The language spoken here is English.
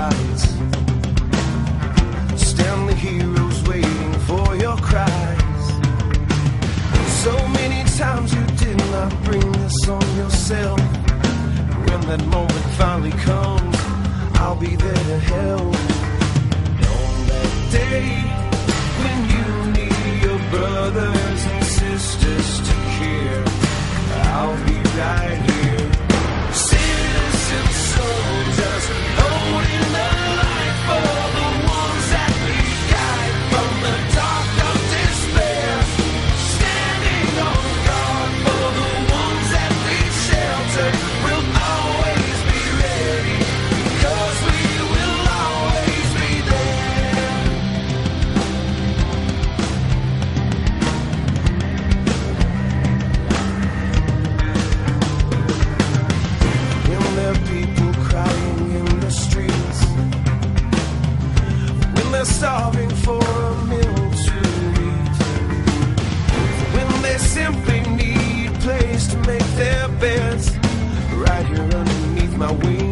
lights. Stand the heroes waiting for your cries. So many times you did not bring this on yourself. When that moment finally comes, I'll be there to help. On that day when you need your brothers and sisters to care, I'll be right here. Citizen soldiers holding the light for the ones that we guide from the dark of despair. Standing on guard for the ones that we shelter. We'll always be ready, because we will always be there. When there are people crying in the streets, when they're starving for a meal to eat, when they simply need a place to make their beds, right here underneath my wings